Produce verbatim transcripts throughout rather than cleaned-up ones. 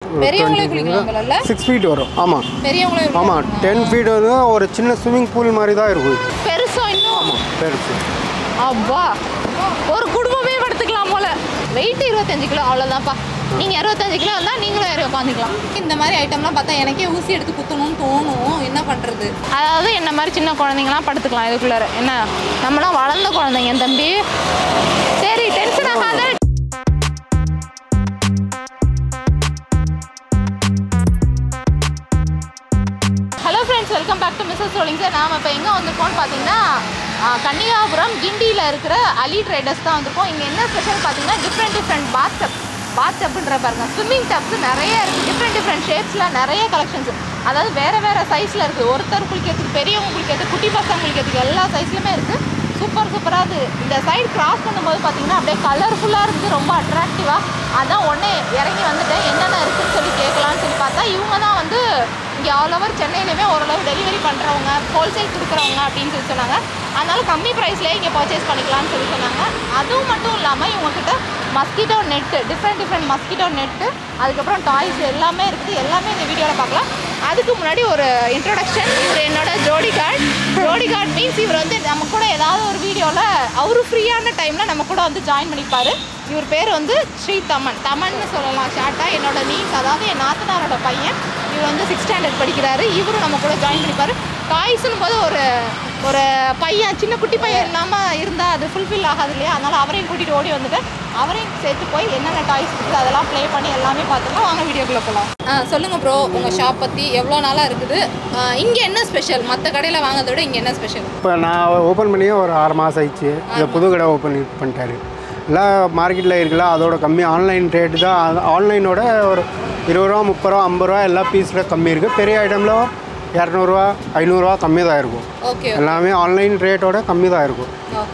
பெரியவங்களுக்கு குளிக்கலாம்ல six feet வரும் ஆமா பெரியவங்களுக்கு ஆமா ten feet வந்து ஒரு சின்ன ஸ்விமிங் பூல் மாதிரி தான் இருக்கும் பெருசா இன்னும் ஆமா பெருசு அப்பா ஒரு குடும்பமே படுத்துக்கலாம் போல வெயிட் இருபத்தஞ்சு கிலோ அவ்வளவுதான்ப்பா நீங்க அறுபத்தஞ்சு கிலோ வந்தா நீங்களும் ஏறி உட்காந்துக்கலாம் இந்த மாதிரி ஐட்டம்லாம் பார்த்தா எனக்கே ஊசி எடுத்து குத்தணும்னு தோணும் என்ன பண்றது அதாவது என்ன மாதிரி சின்ன குழந்தைங்கலாம் படுத்துக்கலாம் இதுக்குள்ளார என்ன நம்மளாம் வளர்ந்த குழந்தைங்க தம்பி சரி டென்ஷன் ஆகாத hello friends welcome back to Mrs rolling sir நாம் இப்போ எங்கே வந்திருக்கோம்னு பார்த்தீங்கன்னா கன்னிகாபுரம் கிண்டியில் இருக்கிற அலி ட்ரேடர்ஸ் தான் வந்திருக்கோம் இங்கே என்ன ஸ்பெஷல் பார்த்தீங்கன்னா different different bath tub bath டப்புன்ற பாருங்க ஸ்விம்மிங் டப்ஸ் நிறைய இருக்குது டிஃப்ரெண்ட் டிஃப்ரெண்ட் ஷேப்ஸில் நிறைய கலெக்ஷன்ஸ் அதாவது வேறு வேறு சைஸில் இருக்குது ஒருத்தர் குளிக்கிறதுக்கு பெரியவங்க குளிக்கிறதுக்கு குட்டி பசங்க குளிக்கிறதுக்கு எல்லா சைஸ்லையுமே இருக்குது சூப்பர் சூப்பராக அது இந்த சைடு கிராஸ் பண்ணும்போது பார்த்தீங்கன்னா அப்படியே கலர்ஃபுல்லாக இருக்குது ரொம்ப அட்ராக்டிவாக அதான் உடனே இறங்கி வந்துட்டேன் என்னென்ன இருக்குதுன்னு சொல்லி கேட்கலான்னு சொல்லி பார்த்தா இவங்க தான் வந்து இங்கே ஆல் ஓவர் சென்னையிலுமே ஓரளவு டெலிவரி பண்ணுறவங்க ஹோல்சேல் கொடுக்குறவங்க அப்படின்னு சொல்லி சொன்னாங்க அதனால கம்மி ப்ரைஸ்லேயே இங்கே பர்ச்சேஸ் பண்ணிக்கலாம்னு சொல்லி சொன்னாங்க அதுவும் மட்டும் இல்லாமல் இவங்ககிட்ட mosquito net different different mosquito net அதுக்கப்புறம் டாய்ஸ் எல்லாமே இருக்குது எல்லாமே இந்த வீடியோவில் பார்க்கலாம் அதுக்கு முன்னாடி ஒரு இன்ட்ரோடக்ஷன் இவர் என்னோட ஜோடி கார்டு ஜோடி கார்டு மீன்ஸ் இவர் வந்து நம்ம கூட ஏதாவது ஒரு வீடியோவில் அவரு ஃப்ரீயான டைமில் நம்ம கூட வந்து ஜாயின் பண்ணிப்பார் இவர் பேர் வந்து ஸ்ரீ தமன் தமன்னு சொல்லலாம் ஷார்ட்டாக என்னோட நீஸ் அதாவது என் நாத்தனாரோட பையன் இவர் வந்து சிக்ஸ் ஸ்டாண்டர்ட் படிக்கிறாரு இவரும் நம்ம கூட ஜாயின் பண்ணிப்பார் டாய்ஸ்னும் போது ஒரு ஒரு பையன் சின்ன குட்டி பையன் இல்லாமல் இருந்தால் அது ஃபுல்ஃபில் ஆகாது இல்லையா அதனால் அவரையும் கூட்டிகிட்டு ஓடி வந்துட்டு அவரையும் சேர்த்து போய் என்னென்ன டாய்ஸ் இருக்குது அதெல்லாம் ப்ளே பண்ணி எல்லாமே பார்த்துக்கலாம் வாங்க வீடியோக்குள்ளே போகலாம் ஆ சொல்லுங்கள் ப்ரோ உங்கள் ஷாப் பற்றி எவ்வளோ நாளாக இருக்குது இங்கே என்ன ஸ்பெஷல் மற்ற கடையில் வாங்கிறத விட இங்கே என்ன ஸ்பெஷல் இப்போ நான் ஓப்பன் பண்ணியே ஒரு ஆறு மாதம் ஆயிடுச்சு இதை புது கடை ஓப்பன் பண்ணிட்டாரு எல்லாம் மார்க்கெட்டில் இருக்குல்ல அதோட கம்மி ஆன்லைன் ரேட்டு தான் ஆன்லைனோட ஒரு இருபது ரூபா முப்பது ரூபா ஐம்பது ரூபா எல்லா பீஸில் கம்மி இருக்குது பெரிய ஐட்டமில் இரநூறுவா ஐநூறுரூவா கம்மி தான் இருக்கும் ஓகே எல்லாமே ஆன்லைன் ரேட்டோட கம்மி தான் இருக்கும்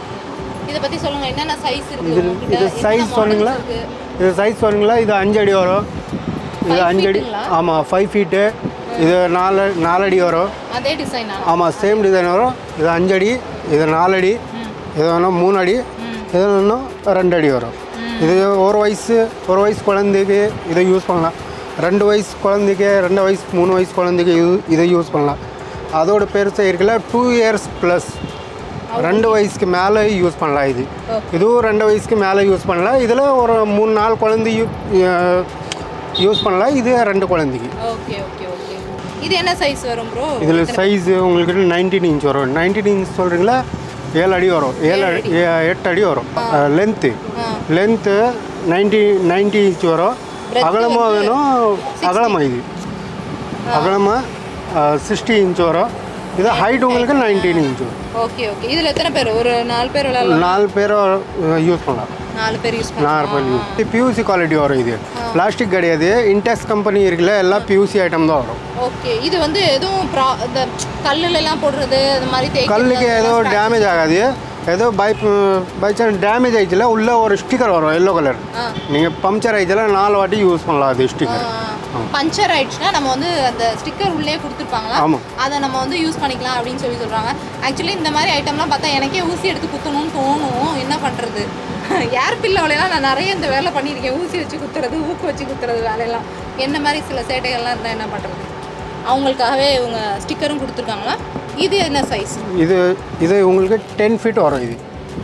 இதை பற்றி சொல்லுங்கள் என்னென்ன சைஸ் இது இருக்குது இது சைஸ் சொன்னீங்களா இது சைஸ் சொன்னீங்களா இது அஞ்சு அடி வரும் இது அஞ்சு அடி ஆமாம் ஃபைவ் ஃபீட்டு இது நாலு நாலடி வரும் அதே டிசைன் ஆமாம் சேம் டிசைன் வரும் இது அஞ்சடி இது நாலடி இது வேணும் மூணு அடி இது வேணும் ரெண்டு அடி வரும் இது ஒரு வயசு ஒரு வயசு குழந்தைக்கு இதை யூஸ் பண்ணலாம் ரெண்டு வயசு குழந்தைக்கு ரெண்டு வயசு மூணு வயசு குழந்தைக்கு இது இதை யூஸ் பண்ணலாம் அதோட பெருசாக இருக்குல்ல டூ இயர்ஸ் ப்ளஸ் ரெண்டு வயசுக்கு மேலே யூஸ் பண்ணலாம் இது இதுவும் ரெண்டு வயசுக்கு மேலே யூஸ் பண்ணலாம் இதில் ஒரு மூணு நாலு குழந்தை யூ யூஸ் பண்ணலாம் இது ரெண்டு குழந்தைக்கு ஓகே ஓகே ஓகே இது என்ன சைஸ் வரும் ப்ரோ இதில் சைஸு உங்களுக்கு நைன்டீன் இன்ச் வரும் நைன்டீன் இன்ச் சொல்கிறீங்களா ஏழு அடி வரும் ஏழு எட்டு அடி வரும் length length ninety ninety inch வரும் அகலமாக வேணும் அகலமாக இது அகலமாக சிக்ஸ்டி இன்ச் வரும் இது ஹைட் உங்களுக்கு நைன்டீன் இன்ச் வரும் ஓகே ஓகே இதில் எத்தனை பேர் ஒரு நாலு பேர் விளையாடலாம் நாலு பேர் யூஸ் பண்ணலாம் நாலு பேர் யூஸ் நாலு பேர் யூஸ் இது பியூசி குவாலிட்டி வரும் இது பிளாஸ்டிக் கிடையாது இன்டெக்ஸ் கம்பெனி இருக்குல்ல எல்லாம் பியூசி ஐட்டம் தான் வரும் ஓகே இது வந்து எதுவும் ப்ரா இந்த கல்லுலலாம் போடுறது அது மாதிரி கல்லுக்கு ஏதோ டேமேஜ் ஆகாது ஏதோ பை பை சான்ஸ் டேமேஜ் ஆயிடுச்சுல உள்ளே ஒரு ஸ்டிக்கர் வரும் எல்லோ கலர் நீங்கள் பம்ச்சர் ஆயிடுச்சுல நாலு வாட்டி யூஸ் பண்ணலாம் அது ஸ்டிக்கர் பஞ்சர் ஆயிடுச்சுன்னா நம்ம வந்து அந்த ஸ்டிக்கர் உள்ளே கொடுத்துருப்பாங்களா அதை நம்ம வந்து யூஸ் பண்ணிக்கலாம் அப்படின்னு சொல்லி சொல்கிறாங்க ஆக்சுவலி இந்த மாதிரி ஐட்டம்லாம் பார்த்தா எனக்கே ஊசி எடுத்து குத்தணும்னு தோணும் என்ன பண்ணுறது ஏர் பில்லோலாம் நான் நிறைய இந்த வேலை பண்ணியிருக்கேன் ஊசி வச்சு குத்துறது ஊக்கு வச்சு குத்துறது வேலையெல்லாம் என்ன மாதிரி சில சேட்டைகள்லாம் இருந்தால் என்ன பண்ணுறது அவங்களுக்காகவே இவங்க ஸ்டிக்கரும் கொடுத்துருக்காங்களா இது என்ன சைஸ் இது இது உங்களுக்கு டென் ஃபீட் வரும் இது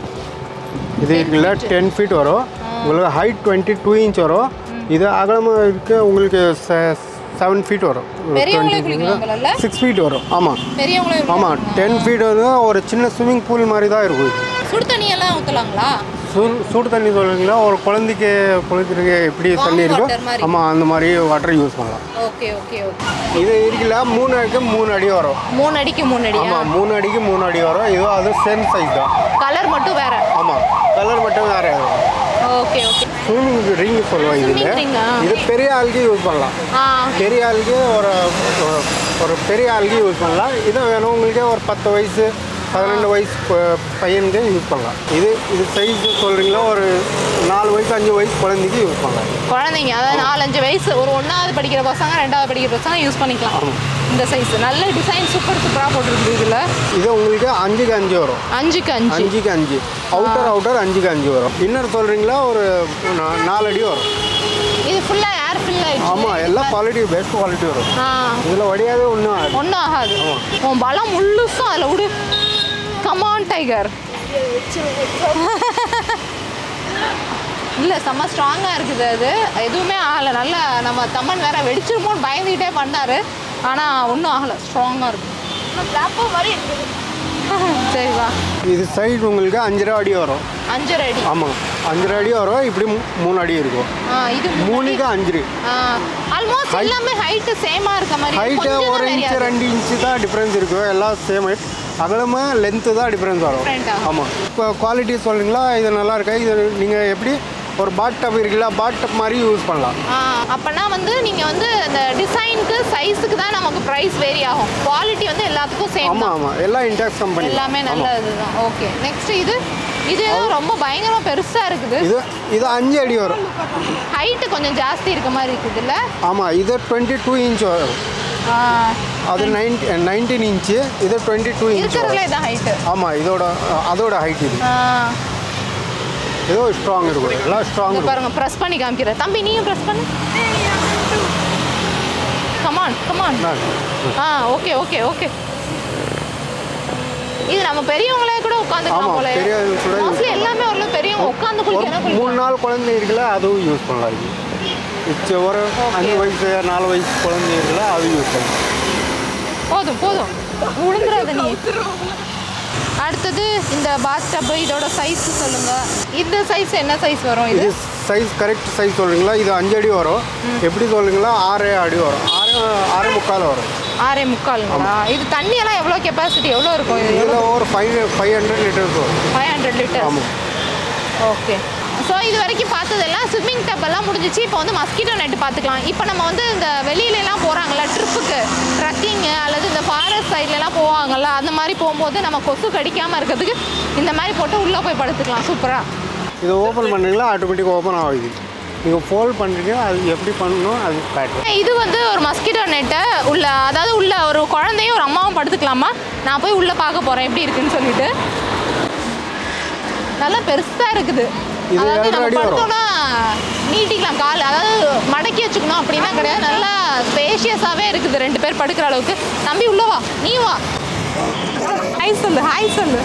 இது இருக்குல்ல டென் ஃபீட் வரும் உங்களுக்கு ஹைட் டுவெண்ட்டி டூ இன்ச் வரும் இது அகலமாக இருக்க உங்களுக்கு செவன் ஃபீட் வரும் சிக்ஸ் ஃபீட் வரும் ஆமாம் ஆமாம் டென் ஃபீட் வந்து ஒரு சின்ன ஸ்விம்மிங் பூல் மாதிரி தான் இருக்கும் சுடு தண்ணியெல்லாம் ஊற்றலாங்களா சூடு சூடு தண்ணி சொல்லுவீங்களா ஒரு குழந்தைக்கு குளிக்கிறதுக்கு எப்படி தண்ணி இருக்கும் ஆமாம் அந்த மாதிரி வாட்டர் யூஸ் பண்ணலாம் ஓகே ஓகே ஓகே இது இருக்குல்ல மூணு அடிக்கு மூணு அடி வரும் மூணு அடிக்கு மூணு அடி ஆமாம் மூணு அடிக்கு மூணு அடி வரும் இது அது சேம் சைஸ் தான் கலர் மட்டும் வேற ஆமாம் கலர் மட்டும் வேற ஓகே ஓகே ஸ்விம்மிங் ரிங் சொல்லுவோம் இதில் இது பெரிய ஆளுக்கு யூஸ் பண்ணலாம் பெரிய ஆளுக்கு ஒரு ஒரு பெரிய ஆளுக்கு யூஸ் பண்ணலாம் இதை வேணும் உங்களுக்கு ஒரு பத்து வயசு பதினெண்டு வயசு பையனுக்கு யூஸ் பண்ணலாம் இது இது சைஸ் சொல்கிறீங்களா ஒரு நாலு வயசு அஞ்சு வயசு குழந்தைக்கு யூஸ் பண்ணலாம் குழந்தைங்க அதாவது நாலஞ்சு வயசு ஒரு ஒன்றாவது படிக்கிற பசங்க ரெண்டாவது படிக்கிற பசங்க யூஸ் பண்ணிக்கலாம் இந்த சைஸ் நல்ல டிசைன் சூப்பர் சூப்பராக போட்டுருக்கு இதில் இது உங்களுக்கு அஞ்சுக்கு அஞ்சு வரும் அஞ்சுக்கு அஞ்சு அஞ்சுக்கு அஞ்சு அவுட்டர் அவுட்டர் அஞ்சுக்கு அஞ்சு வரும் இன்னர் சொல்கிறீங்களா ஒரு நாலு அடி வரும் இது ஃபுல்லாக ஏர் ஃபில் ஆயிடுச்சு. ஆமாம், எல்லாம் குவாலிட்டி பெஸ்ட் குவாலிட்டி வரும். ஆ இதில் வடியாது ஒன்றும் ஆகாது. ஒன்றும் ஆகாது. உன் பலம் முள்ளுசும் அதில் விடு. Come on tiger. இல்லை செம்ம ஸ்ட்ராங்காக இருக்குது. அது எதுவுமே ஆகலை. நல்லா நம்ம தம்மன் வேற வெடிச்சிருமோன்னு பயந்துக்கிட்டே பண்ணார். ஆனால் ஒன்றும் ஆகலை, ஸ்ட்ராங்காக இருக்குது. பிளாப்போ மாதிரி இருக்குது. சரி வா. இது சைடு உங்களுக்கு அஞ்சரை அடி வரும். அஞ்சரை அடி. ஆமாம், அஞ்சரை அடி வரும். இப்படி மூணு அடி இருக்கும். இது மூணுக்கு அஞ்சு. ஆல்மோஸ்ட் எல்லாமே ஹைட்டு சேமாக இருக்க மாதிரி. ஹைட்டு ஒரு இன்ச்சு ரெண்டு இன்ச்சு தான் டிஃப்ரென்ஸ் இருக்கும். எல்லாம் சேம் ஹைட். அகலமாக லென்த்து தான் டிஃப்ரென்ஸ் வரும். ஆமாம். இப்போ குவாலிட்டி சொல்கிறீங்களா? இது நல்லா இருக்கா? இது நீங்கள் எப்படி ஒரு பாட் டப் இருக்குல்ல, பாட் டப் மாதிரி யூஸ் பண்ணலாம். அப்போனா வந்து நீங்கள் வந்து அந்த டிசைனுக்கு சைஸுக்கு தான் நமக்கு ப்ரைஸ் வேரி ஆகும். குவாலிட்டி வந்து எல்லாத்துக்கும் சேம். ஆமாம் ஆமாம், எல்லாம் இன்டெக்ஸ் கம்பெனி எல்லாமே நல்ல இதுதான். ஓகே, நெக்ஸ்ட் இது இது ரொம்ப பயங்கரமாக பெருசாக இருக்குது. இது இது அஞ்சு அடி வரும். ஹைட்டு கொஞ்சம் ஜாஸ்தி இருக்க மாதிரி இருக்குது இல்லை? ஆமாம், இது டுவெண்ட்டி டூ இன்ச் வரும். அது நைன்டி நைன்டீன் இன்ச்சு. இது டுவெண்ட்டி டூ இன்ச் இருக்கிறதுல இதான் ஹைட்டு. ஆமாம், இதோட அதோட ஹைட் இது. ஏதோ ஸ்ட்ராங் இருக்கும். எல்லாம் ஸ்ட்ராங் பாருங்க. ப்ரெஸ் பண்ணி காமிக்கிறேன் தம்பி, நீயும் ப்ரெஸ் பண்ணு. Come on come on. ஆ ஓகே ஓகே ஓகே. இது நம்ம பெரியவங்களே கூட உட்காந்துக்கலாம் போல. மோஸ்ட்லி எல்லாமே ஒரு பெரியவங்க உட்காந்து குளிக்கலாம். மூணு நாள் குழந்தை இருக்குல்ல, அதுவும் யூஸ் பண்ணலாம். இது இப்போ ஒரு அஞ்சு வயசு நாலு வயசு குழந்தை இருக்குல்ல, அதுவும் யூஸ் பண்ணலாம். போதும் போதும், விழுந்துடாத நீ. அடுத்தது இந்த பாத் டப். இதோட சைஸ் சொல்லுங்க. இந்த சைஸ் என்ன சைஸ் வரும்? இது சைஸ் கரெக்ட் சைஸ் சொல்றீங்களா? இது அஞ்சு அடி வரும். எப்படி சொல்றீங்களா? ஆறு அடி வரும். ஆறு ஆறு முக்கால் வரும். ஆறே முக்காலுங்களா? இது தண்ணி எல்லாம் எவ்வளோ கெப்பாசிட்டி எவ்வளோ இருக்கும்? இது இதில் ஒரு ஃபைவ் ஃபைவ் ஹண்ட்ரட் லிட்டர்ஸ் வரும். Five hundred litre. ஆமாம். ஓகே. ஸோ இது வரைக்கும் பார்த்ததெல்லாம் ஸ்விம்மிங் டப் எல்லாம் முடிஞ்சிச்சு. இப்போ வந்து மஸ்கிட்டோ நெட்டு பார்த்துக்கலாம். இப்போ நம்ம வந்து இந்த வெளியிலலாம் போகிறாங்கல்ல ட்ரிப்புக்கு, ட்ரக்கிங்கு அல்லது இந்த ஃபாரஸ்ட் சைட்லலாம் போவாங்கல்ல, அந்த மாதிரி போகும்போது நம்ம கொசு கடிக்காமல் இருக்கிறதுக்கு இந்த மாதிரி போட்டு உள்ளே போய் படுத்துக்கலாம். சூப்பராக. இதை ஓப்பன் பண்ணுறீங்களா? ஆட்டோமேட்டிக் ஓப்பன் ஆகுது. நீங்கள் ஃபோல்ட் பண்ணுறீங்க, அது எப்படி பண்ணணும் அது பேட்டர். இது வந்து ஒரு மஸ்கிட்டோ நெட்டை உள்ள, அதாவது உள்ள ஒரு குழந்தையும் ஒரு அம்மாவும் படுத்துக்கலாமா? நான் போய் உள்ளே பார்க்க போகிறேன் எப்படி இருக்குன்னு சொல்லிட்டு. நல்லா பெருசாக இருக்குது. அதாவது நம்ம படுத்தோம்னா நீட்டிக்கலாம் கால், அதாவது மடக்கி வச்சுக்கணும் அப்படின்னா கிடையாது. நல்லா ஸ்பேஷியஸாகவே இருக்குது. ரெண்டு பேர் படுக்கிற அளவுக்கு. தம்பி உள்ள வா, நீ வா. ஹாய் சொல்லு, ஹாய் சொல்லு.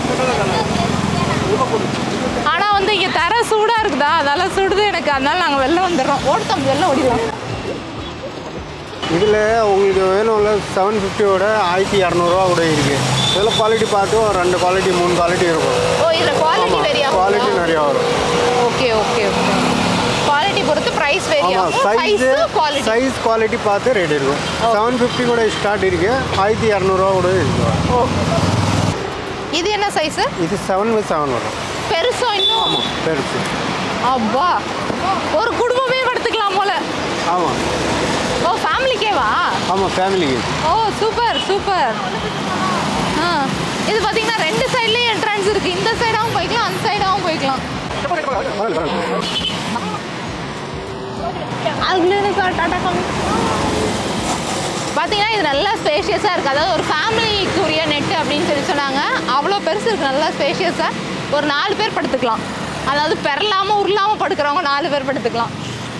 ஆனால் வந்து இங்கே தர சூடாக இருக்குதா, அதெல்லாம் சுடுது எனக்கு. அதனால நாங்கள் வெளில வந்துடுறோம். ஓடுத்தம் வெளில ஓடிடலாம். இதில் உங்களுக்கு வேணும்ல செவன் ஃபிஃப்டியோட ஆயிரத்தி இரநூறுவா கூட இருக்குது. இதில் குவாலிட்டி பார்த்து ஒரு ரெண்டு குவாலிட்டி மூணு குவாலிட்டி இருக்கும். ஓ, இதில் குவாலிட்டி வெரியா? குவாலிட்டி நிறையா வரும். Okay okay okay. குவாலிட்டி பொறுத்து ப்ரைஸ் வெரி ஆகும். சைஸ் குவாலிட்டி சைஸ் குவாலிட்டி பார்த்து ரேட் இருக்கும். செவன் ஃபிஃப்டி கூட ஸ்டார்ட் இருக்கு. ஆயிரத்தி இரநூறுவா கூட இருக்கு. ஓ, இது என்ன சைஸு? இது செவன் பை செவன் வரும். பெருசா இன்னும்? ஆமாம், பெருசு. அப்பா, ஒரு குடும்பமே படுத்துக்கலாம் போல. ஆமாம். ஓ, ஃபேமிலிக்கேவா? ஆமாம், ஃபேமிலிக்கு. ஓ, சூப்பர் சூப்பர். ஆ, இது பார்த்தீங்கன்னா ரெண்டு சைட்லேயும் என்ட்ரன்ஸ் இருக்குது. இந்த சைடாகவும் போய்க்கலாம், அந்த சைடாகவும் போய்க்கலாம். பார்த்தீங்கன்னா இது நல்லா ஸ்பேஷியஸாக இருக்குது. அதாவது ஒரு ஃபேமிலிக்குரிய நெட்டு அப்படின்னு சொல்லி சொன்னாங்க. அவ்வளோ பெருசு இருக்குது, நல்லா ஸ்பேஷியஸாக. ஒரு நாலு பேர் படுத்துக்கலாம். அதாவது பெறலாமல் உருளாமல் படுக்கிறவங்க நாலு பேர் படுத்துக்கலாம்.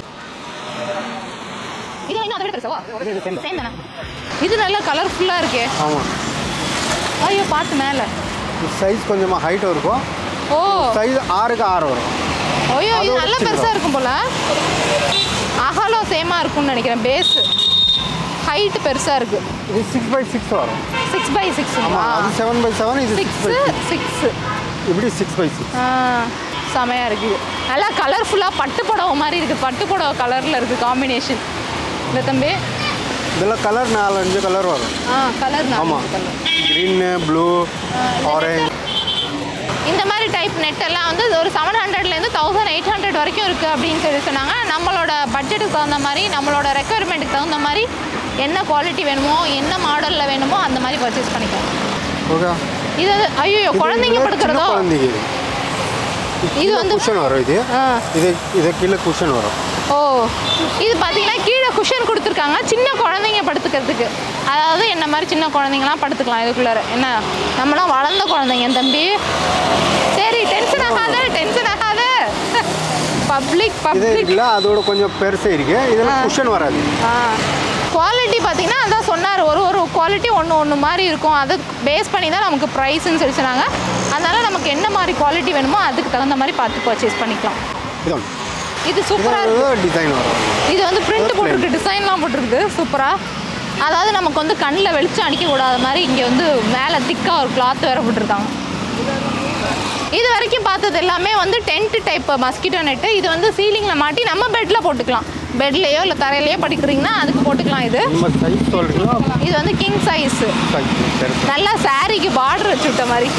இது இன்னும் அதை விட பெருசாவா? சேம் தானே? இது நல்லா கலர்ஃபுல்லாக இருக்கே. ஆமாம். ஐயோ, பார்த்து மேலே. சைஸ் கொஞ்சமாக ஹைட் இருக்கும். ஓ, சைஸ் ஆறுக்கு ஆறு வரும். ஐயோ, இது நல்லா பெருசாக இருக்கும் போல. அகலம் சேமாக இருக்கும்னு நினைக்கிறேன். பேஸ் ஹைட் பெருசாக இருக்குது. இது சிக்ஸ் பை சிக்ஸ் வரும். Six by six. அது செவன் பை செவன். இது சிக்ஸ் சிக்ஸ். இப்படி சிக்ஸ் பை சிக்ஸ். செமையாக இருக்குது. நல்லா கலர்ஃபுல்லாக பட்டு புடவை மாதிரி இருக்குது. பட்டு புடவை கலரில் இருக்குது காம்பினேஷன். இல்லை தம்பி, இதில் கலர் நாலஞ்சு கலர் வரும். ஆ, கலர். ஆமாம், க்ரீனு, ப்ளூ, ஆரஞ்சு. இந்த மாதிரி டைப் நெட் எல்லாம் வந்து ஒரு செவன் ஹண்ட்ரட்லேருந்து தௌசண்ட் எயிட் ஹண்ட்ரட் வரைக்கும் இருக்குது அப்படின்னு சொல்லி சொன்னாங்க. நம்மளோட பட்ஜெட்டுக்கு தகுந்த மாதிரி, நம்மளோட ரெக்குயர்மெண்ட்டுக்கு தகுந்த மாதிரி என்ன குவாலிட்டி வேணுமோ, என்ன மாடலில் வேணுமோ அந்த மாதிரி பர்ச்சேஸ் பண்ணிக்கலாம். ஓகே. இது ஐயோ, குழந்தைங்க படுக்கிறதோ? குழந்தைங்க. இது வந்து குஷன் வரும். இது இது இது கீழே குஷன் வரும். ஓ, இது பார்த்தீங்கன்னா கீழே குஷன் கொடுத்துருக்காங்க சின்ன குழந்தைங்க படுத்துக்கிறதுக்கு. அதாவது என்ன மாதிரி சின்ன குழந்தைங்கலாம் படுத்துக்கலாம் இதுக்குள்ளார. என்ன, நம்மளாம் வளர்ந்த குழந்தைங்க தம்பி. சரி, டென்ஷன் ஆகாத, டென்ஷன் ஆகாத. பப்ளிக் இது பப்ளிக் இருக்குல்ல அதோட கொஞ்சம் பெருசாக இருக்குது இதில் குஷன் வராது. ஆ குவாலிட்டி பார்த்தீங்கன்னா அதான் சொன்னார், ஒரு ஒரு குவாலிட்டி ஒன்று ஒன்று மாதிரி இருக்கும். அதை பேஸ் பண்ணி தான் நமக்கு ப்ரைஸ்ன்னு சொல்லி சொன்னாங்க. அதனால் நமக்கு என்ன மாதிரி குவாலிட்டி வேணுமோ அதுக்கு தகுந்த மாதிரி பார்த்து பர்ச்சேஸ் பண்ணிக்கலாம். இது இது சூப்பராக இருக்குது. டிசைன் வரும். இது வந்து பிரிண்ட் போட்டுருக்கு, டிசைன்லாம் போட்டிருக்கு சூப்பராக. அதாவது நமக்கு வந்து கண்ணில் வெளிச்சம் அடிக்கக்கூடாத மாதிரி இங்கே வந்து மேலே திக்காக ஒரு கிளாத் வேறு போட்டிருக்காங்க. இது வரைக்கும் பார்த்தது எல்லாமே வந்து டென்ட் டைப் மஸ்கிட்டோ நெட்டு. இது வந்து சீலிங்கில் மாட்டி நம்ம பெட்டில் போட்டுக்கலாம். பெட்லேயோ இல்லை தரையிலையோ படிக்கிறீங்கன்னா அதுக்கு போட்டுக்கலாம். இது இது வந்து கிங் சைஸ், நல்லா சாரிக்கு பார்டர் வச்சு விட்ட மாதிரி.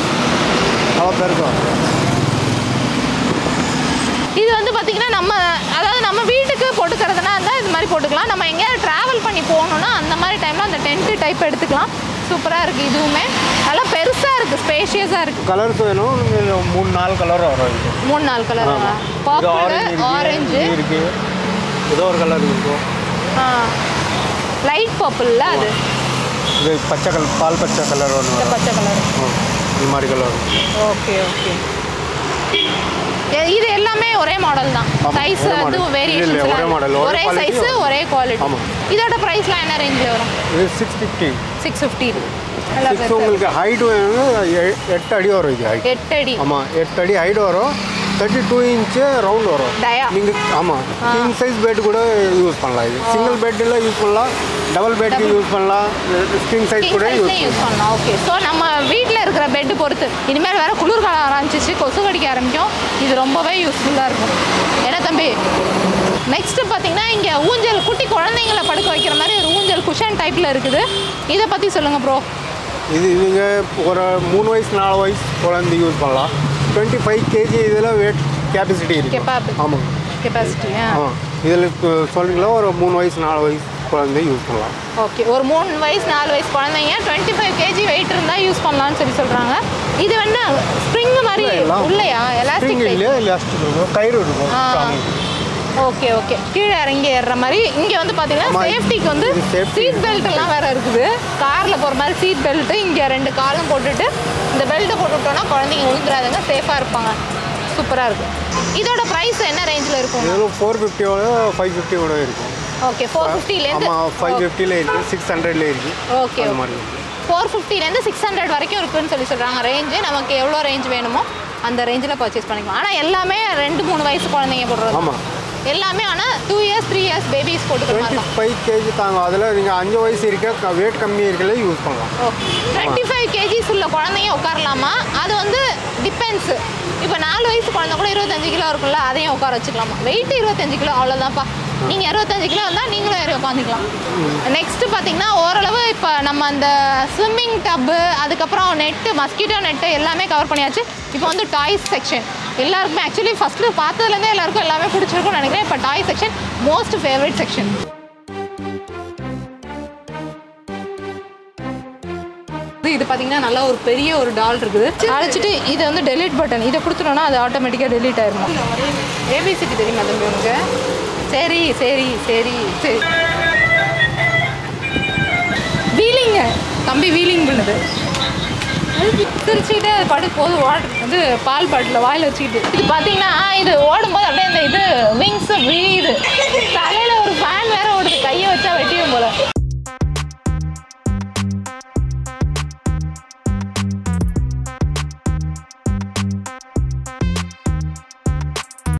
இது வந்து பார்த்திங்கன்னா நம்ம அதாவது நம்ம வீட்டுக்கு போட்டுக்கிறதுனா இருந்தால் இது மாதிரி போட்டுக்கலாம். நம்ம எங்கேயாவது ட்ராவல் பண்ணி போகணுன்னா அந்த மாதிரி டைமில் அந்த டென்ட் டைப் எடுத்துக்கலாம். சூப்பராக இருக்குது. இதுவுமே நல்லா பெருசாக இருக்குது, ஸ்பேஷியஸாக இருக்குது. கலர்ஸ் வேணும், மூணு நாலு கலர் வரும். மூணு நாலு கலர் பர்பிள், ஆரஞ்சு இருக்குது, ஏதோ ஒரு கலர் இருக்கும். ஆ லைட் பர்பிளில் அது இது பச்சை கலர், பால் பச்சை கலர் ஒன்று, பச்சை கலர் இது மாதிரி கலர். Okay okay. இது எல்லாமே ஒரே மாடல் தான். சைஸ் வந்து வேரியேஷன், ஒரே மாடல், ஒரே சைஸ், ஒரே குவாலிட்டி. இதோட ப்ரைஸ்லாம் என்ன ரேஞ்சில் வரும்? இது சிக்ஸ் ஃபிஃப்டி. சிக்ஸ் ஃபிஃப்டி உங்களுக்கு ஹைட் வேணும், எட்டு அடி வரும். இது ஹைட் எட்டு அடி. ஆமாம், எட்டு அடி ஹைட் வரும். தேர்ட்டி டூ இன்ச்சு ரவுண்ட் வரும். நீங்கள் ஆமாம் கிங் சைஸ் பெட் கூட யூஸ் பண்ணலாம். இது சிங்கிள் பெட்டில் யூஸ் பண்ணலாம், டபுள் பெட்டுக்கு யூஸ் பண்ணலாம், கிங் சைஸ் கூட யூஸ் பண்ணலாம். ஓகே. ஸோ நம்ம வீட்டில் இருக்கிற பெட்டு பொறுத்து இனிமேல் வேறு குளிர்காலம் ஆரம்பிச்சிச்சு, கொசு கடிக்க ஆரம்பிக்கும். இது ரொம்பவே யூஸ்ஃபுல்லாக இருக்கும். என்ன தம்பி? நெக்ஸ்ட்டு பார்த்தீங்கன்னா இங்கே ஊஞ்சல், குட்டி குழந்தைங்களை படுக்க வைக்கிற மாதிரி ஒரு ஊஞ்சல் குஷன் டைப்பில் இருக்குது. இதை பற்றி சொல்லுங்கள் ப்ரோ. இது இவங்க ஒரு மூணு வயசு நாலு வயசு குழந்தை யூஸ் பண்ணலாம். டுவெண்ட்டி ஃபைவ் கேஜி இதில் வெயிட் கெப்பாசிட்டி இருக்குது. ஆமாம், கெப்பாசிட்டி. ஆமாம், இதில் சொல்கிறீங்களா ஒரு மூணு வயசு நாலு வயசு குழந்தை யூஸ் பண்ணலாம். ஓகே, ஒரு மூணு வயசு நாலு வயசு குழந்தைங்க டுவெண்ட்டி ஃபைவ் கேஜி வெயிட் இருந்தால் யூஸ் பண்ணலாம்னு சொல்லி சொல்கிறாங்க. இது வந்து ஸ்ப்ரிங் மாதிரி இல்லையா? எலாஸ்டிக் இல்லையா? எலாஸ்டிக் இருக்கும், கயிறு இருக்கும். Okay okay. கீழே இறங்கி ஏறுற மாதிரி. இங்கே வந்து பார்த்தீங்கன்னா சேஃப்டிக்கு வந்து சீட் பெல்ட் எல்லாம் வேறு இருக்குது. காரில் போகிற மாதிரி சீட் பெல்ட்டு. இங்கே ரெண்டு காலும் போட்டுட்டு இந்த பெல்ட்டை போட்டுவிட்டோன்னா குழந்தைங்க விழுந்துடாதுங்க, சேஃபாக இருப்பாங்க. சூப்பராக இருக்குது. இதோட ப்ரைஸ் என்ன ரேஞ்சில் இருக்கும்? இதில் ஃபோர் ஃபிஃப்டியோட ஃபைவ் ஃபிஃப்டியோட இருக்கும். ஓகே, ஃபோர் ஃபிஃப்டிலேருந்து ஃபைவ் ஃபிஃப்டியில் இருக்குது, சிக்ஸ் ஹண்ட்ரட்ல இருக்குது. ஓகே, ஃபோர் ஃபிஃப்டிலேருந்து சிக்ஸ் ஹண்ட்ரட் வரைக்கும் இருக்குதுன்னு சொல்லி சொல்கிறாங்க ரேஞ்சு. நமக்கு எவ்வளோ ரேஞ்ச் வேணுமோ அந்த ரேஞ்சில் பர்ச்சேஸ் பண்ணிக்கலாம். ஆனால் எல்லாமே ரெண்டு மூணு வயசு குழந்தைங்க போடுறது. ஆமாம், எல்லாமே ஆனால் two years three years babies போட்டுக்கலாம். ஃபைவ் கேஜி தாங்க. அதில் நீங்கள் அஞ்சு வயசு இருக்க வெயிட் கம்மி இருக்கல யூஸ் பண்ணலாம். ஓகே, டுவெண்ட்டி ஃபைவ் கேஜிஸ் உள்ள குழந்தைங்க உட்காரலாமா? அது வந்து டிபெண்ட்ஸு. இப்போ நாலு வயசு குழந்தை கூட இருபத்தஞ்சு கிலோ இருக்குல்ல, அதையும் உட்கார வச்சுக்கலாமா? வெயிட் இருபத்தஞ்சு கிலோ அவ்வளோதான்ப்பா. நீங்கள் அறுபத்தஞ்சு கிலோ இருந்தால் நீங்களும் ஏறி உட்காந்துக்கலாம். நெக்ஸ்ட்டு பார்த்தீங்கன்னா ஓரளவு இப்போ நம்ம அந்த ஸ்விம்மிங் டப்பு, அதுக்கப்புறம் நெட்டு, மஸ்கிட்டோ நெட்டு எல்லாமே கவர் பண்ணியாச்சு. இப்போ வந்து டாய்ஸ் செக்ஷன். எல்லாருக்குமே ஆக்சுவலி ஃபஸ்ட்டு பார்த்ததுலேருந்தே எல்லாருக்கும் எல்லாமே பிடிச்சிருக்கும்னு நினைக்கிறேன். இப்போ toy section most favourite section. இது பார்த்தீங்கன்னா நல்லா ஒரு பெரிய ஒரு டால் இருக்குது. அழைச்சிட்டு இதை வந்து டெலீட் பட்டன் இதை கொடுத்துட்டோன்னா அது ஆட்டோமேட்டிக்காக டெலீட் ஆயிடும். ஏபிசிடி தெரியுமா தம்பி உனக்கு? சரி சரி சரி சரி. வீலிங்க தம்பி, வீலிங் பண்ணுது. சிரிச்சுக்கிட்டே அது படு போது வாட்டர் வந்து பால் பாட்டில் வாயில் வச்சுக்கிட்டு. இது பார்த்தீங்கன்னா இது ஓடும்போது அப்படியே இந்த இது